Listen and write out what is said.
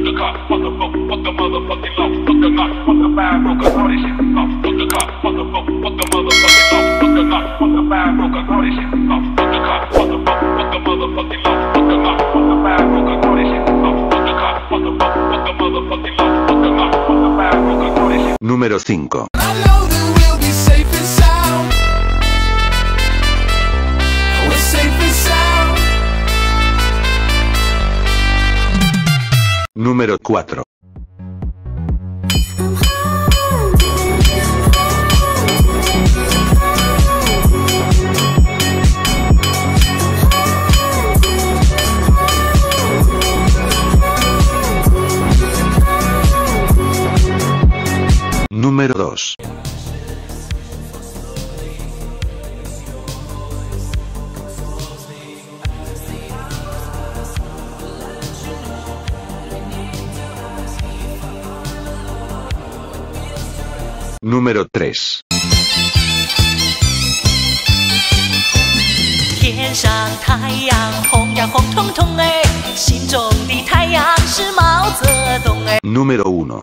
Número 5. Número 4. Número 2. Número 3. 天上太阳红呀红彤彤哎，心中的太阳是毛泽东哎。 Número 1.